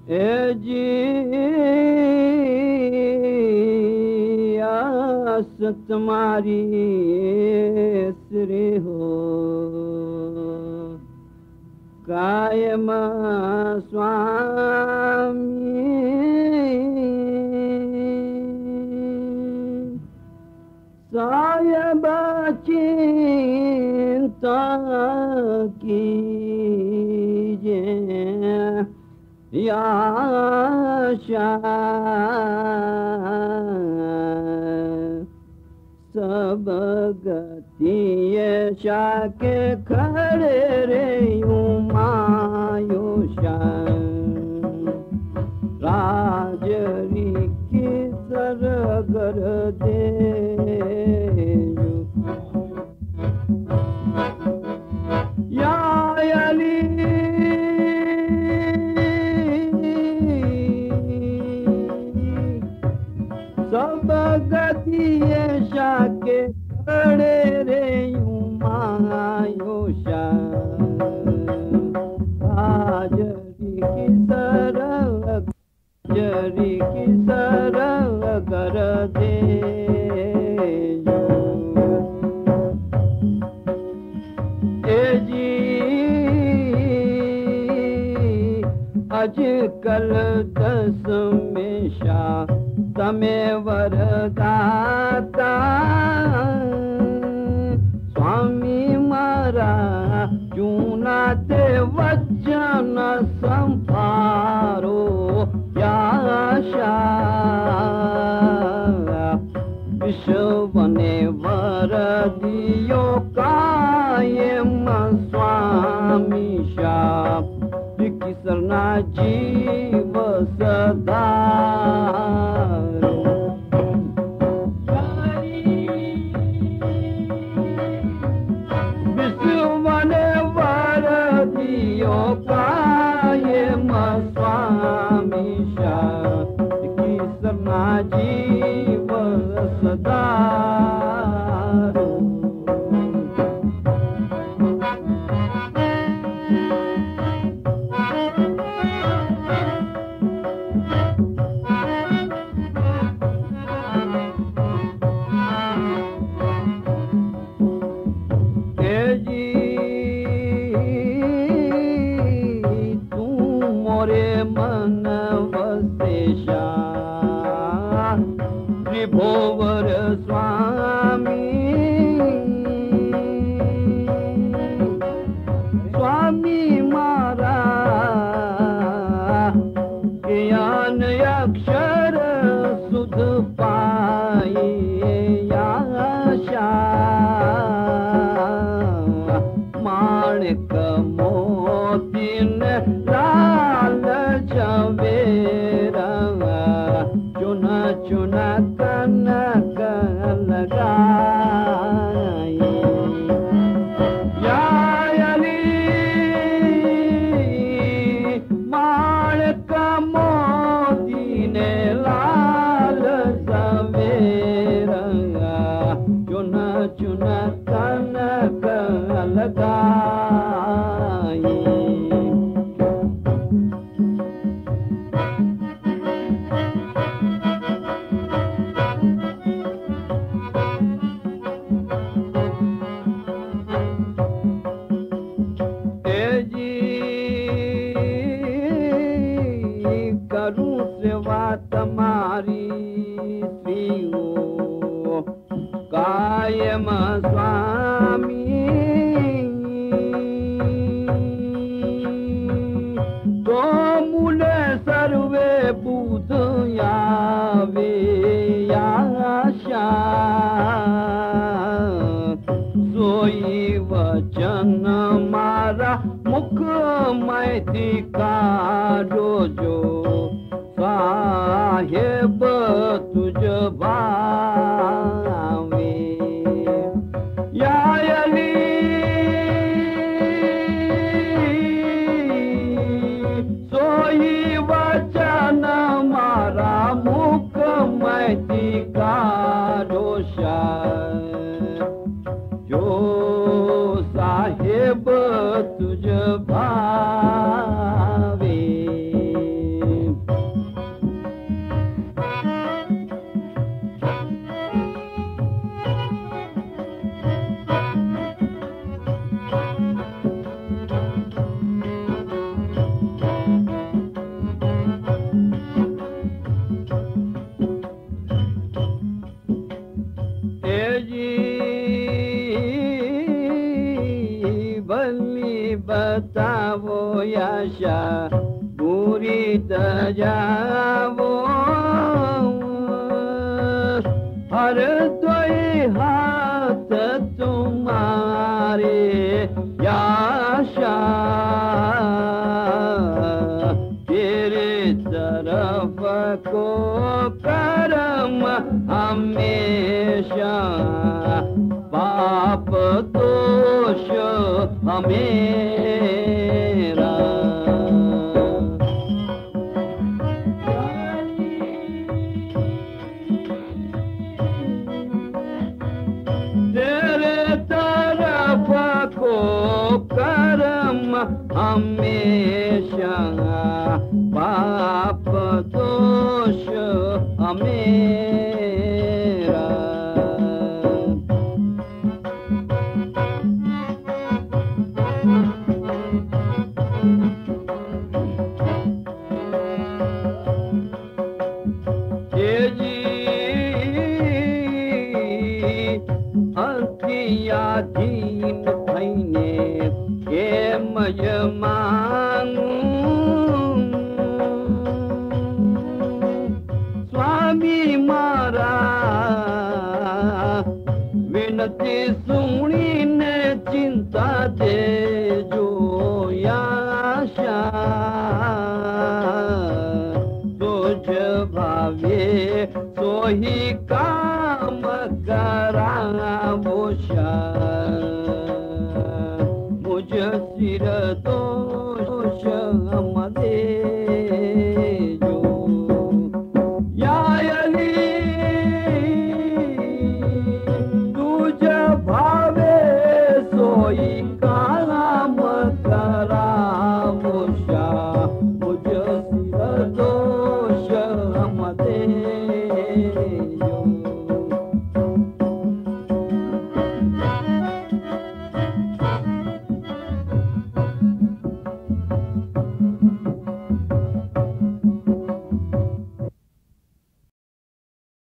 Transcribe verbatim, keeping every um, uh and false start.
ए जी आस तुम्हारी श्री हो कायम स्वामी सायब चिंता कीजे याशा सब गति यशा के खड़े रे उमायुषा राजरी की सरगर दे यायली सब गति यशा के खड़े रे उमायुषा राजरी की सरग जरी की सरग कर दे जी आजकल दस में शाह तमे वरदाता स्वामी मारा जूना ते वचन संभारो याशा विश्व ने वर दियो कायम स्वामी शाह किसरना जीव सदा विश्व ने वर दियो कायम स्वामी शाह किसरना जीव सदा त्रिभुवर स्वामी स्वामी मारा ज्ञान अक्षर सुध पाए याशा माणिक मोती लाल जवेरा चुन चुन कनक लगाई यायली माणिक मोती ने लाल सवेरा चुन चुन कनक लगाई करूं सेवा तुम्हारी श्री हो कायम स्वामी तो मूल सर्वे बुध यावे याशा सोई वचन मारा मुख मैथी कारो जो साहेब तुझ भावे यायली सोई वचन मारा मुख मैथी कारो जो साहेब तुझ भावे आशा पूरी जावो हर दोई हाथ तुम्हारे आशा तेरे तरफ को करम हमेशा पाप दोष हमेरा तेरे तरफ को करम हमेशा पाप दोष हमेरा दीन थईने के मजमानू स्वामी मारा विनती सुनी ने चिंता दे जो आशा तुझ भावे सोही काम करा बोशा मुझ सिर दोष मद